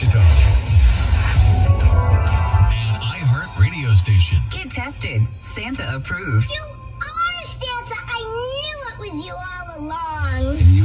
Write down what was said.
Wichita. An iHeart radio station. Kid tested. Santa approved. You are Santa. I knew it was you all along. And you